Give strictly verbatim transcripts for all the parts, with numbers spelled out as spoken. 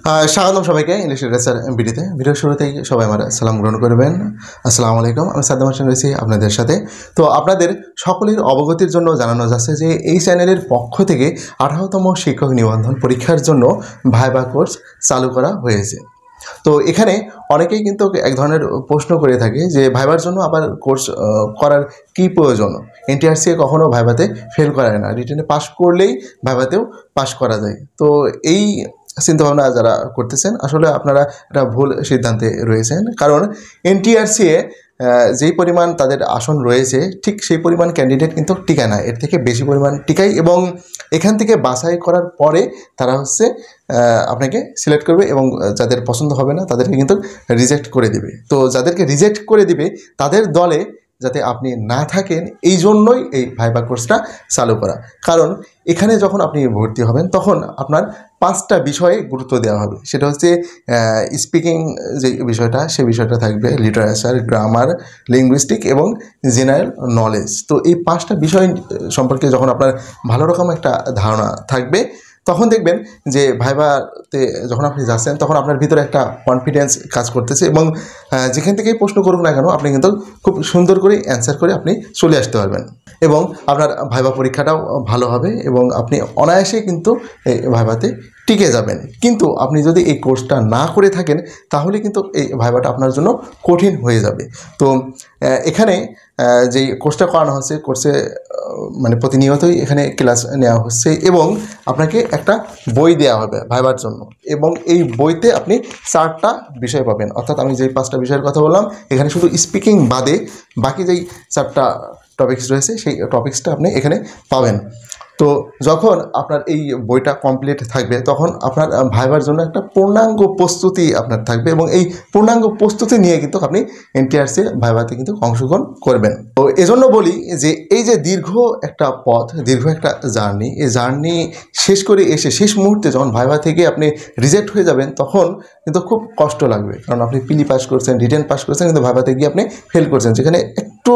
আহ, স্বাগতম সবাইকে English literature ভিডিওতে। ভিডিও শুরুতেই সবাই আমার সালাম গ্রহণ করবেন। আসসালামু আলাইকুম। আমি সাদ্দাম হোসেন রয়েছি আপনাদের সাথে। তো আপনাদের সকলের অবগতির জন্য জানানো যাচ্ছে যে এই চ্যানেলের পক্ষ থেকে আঠারোতম শিক্ষক নিবন্ধন পরীক্ষার জন্য ভাইবা কোর্স চালু করা হয়েছে। তো এখানে অনেকেই কিন্তু এক ধরনের প্রশ্ন করে থাকে যে ভাইবার জন্য আবার কোর্স করার কী প্রয়োজন, এনটিআরসি কখনও ভাইভাতে ফেল করায় না, রিটেনে পাস করলেই ভাইভাতেও পাস করা যায়। তো এই চিন্তাভাবনা যারা করতেছেন আসলে আপনারা একটা ভুল সিদ্ধান্তে রয়েছেন। কারণ এনটিআরসি এ যেই পরিমাণ তাদের আসন রয়েছে ঠিক সেই পরিমাণ ক্যান্ডিডেট কিন্তু টিকায় না, এর থেকে বেশি পরিমাণ টিকায়, এবং এখান থেকে বাছাই করার পরে তারা হচ্ছে আপনাকে সিলেক্ট করবে এবং যাদের পছন্দ হবে না তাদেরকে কিন্তু রিজেক্ট করে দিবে। তো যাদেরকে রিজেক্ট করে দিবে তাদের দলে যাতে আপনি না থাকেন এই জন্যই এই ভাইবা কোর্সটা চালু করা। কারণ এখানে যখন আপনি ভর্তি হবেন তখন আপনার পাঁচটা বিষয়ে গুরুত্ব দেওয়া হবে। সেটা হচ্ছে স্পিকিং যে বিষয়টা, সে বিষয়টা থাকবে লিটারেচার, গ্রামার, লিঙ্গুইস্টিক এবং জেনারেল নলেজ। তো এই পাঁচটা বিষয় সম্পর্কে যখন আপনার ভালো রকম একটা ধারণা থাকবে তখন দেখবেন যে ভাইভাতে যখন আপনি যাচ্ছেন তখন আপনার ভিতরে একটা কনফিডেন্স কাজ করতেছে, এবং যেখান থেকেই প্রশ্ন করুক না কেন আপনি কিন্তু খুব সুন্দর করে অ্যান্সার করে আপনি চলে আসতে পারবেন, এবং আপনার ভাইভা পরীক্ষাটাও ভালো হবে এবং আপনি অনায়াসে কিন্তু এই ভাইভাতে টিকে যাবেন। কিন্তু আপনি যদি এই কোর্সটা না করে থাকেন তাহলে কিন্তু এই ভাইভাটা আপনার জন্য কঠিন হয়ে যাবে। তো এখানে যেই কোর্সটা করানো হচ্ছে, কোর্সে মানে প্রতিনিয়তই এখানে ক্লাস নেওয়া হচ্ছে এবং আপনাকে একটা বই দেওয়া হবে ভাইবার জন্য, এবং এই বইতে আপনি চারটা বিষয় পাবেন। অর্থাৎ আমি যেই পাঁচটা বিষয়ের কথা বললাম এখানে শুধু স্পিকিং বাদে বাকি যেই চারটা টপিক্স রয়েছে সেই টপিক্সটা আপনি এখানে পাবেন। তো যখন আপনার এই বইটা কমপ্লিট থাকবে তখন আপনার ভাইবার জন্য একটা পূর্ণাঙ্গ প্রস্তুতি আপনার থাকবে, এবং এই পূর্ণাঙ্গ প্রস্তুতি নিয়ে কিন্তু আপনি এনটিআরসি ভাইভাতে কিন্তু অংশগ্রহণ করবেন। তো এজন্য বলি যে এই যে দীর্ঘ একটা পথ, দীর্ঘ একটা জার্নি, এই জার্নি শেষ করে এসে শেষ মুহূর্তে যখন ভাইভা থেকে আপনি রিজেক্ট হয়ে যাবেন তখন কিন্তু খুব কষ্ট লাগবে। কারণ আপনি পিলি পাস করছেন, রিটেন পাস করছেন, কিন্তু ভাইভাতে গিয়ে আপনি ফেল করছেন, যেখানে একটু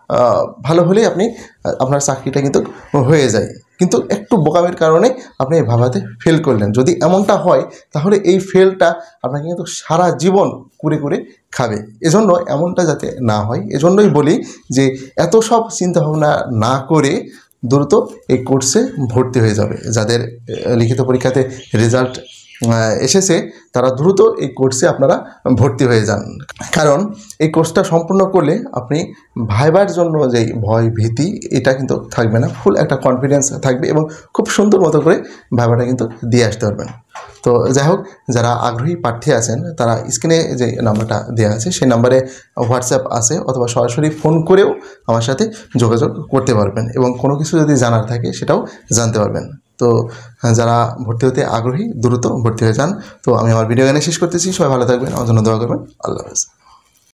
ভালো হলেই আপনি আপনার চাকরিটা কিন্তু হয়ে যায়, কিন্তু একটু বোকামের কারণে আপনি ভাইভাতে ফেল করলেন। যদি এমনটা হয় তাহলে এই ফেলটা আপনাকে কিন্তু সারা জীবন কুরে কুরে খাবে। এজন্য এমনটা যাতে না হয় এজন্যই বলি যে এত সব চিন্তাভাবনা না করে দ্রুত এই কোর্সে ভর্তি হয়ে যাবে। যাদের লিখিত পরীক্ষাতে রেজাল্ট এসেছে তারা দ্রুত এই কোর্সে আপনারা ভর্তি হয়ে যান। কারণ এই কোর্সটা সম্পূর্ণ করলে আপনি ভাইবার জন্য যেই ভয় ভীতি এটা কিন্তু থাকবে না, ফুল একটা কনফিডেন্স থাকবে এবং খুব সুন্দর মতো করে ভাইবাটা কিন্তু দিয়ে আসতে পারবেন। তো যাই হোক, যারা আগ্রহী প্রার্থী আছেন তারা স্ক্রিনে যে নাম্বারটা দেওয়া আছে সেই নাম্বারে হোয়াটসঅ্যাপ আছে অথবা সরাসরি ফোন করেও আমার সাথে যোগাযোগ করতে পারবেন, এবং কোনো কিছু যদি জানার থাকে সেটাও জানতে পারবেন। তো যারা ভর্তি হতে আগ্রহী দ্রুত ভর্তি হয়ে যান। তো আমি আমার ভিডিও এখানে শেষ করতেছি। সবাই ভালো থাকবেন, আমার জন্য দোয়া করবেন। আল্লাহ হাফেজ।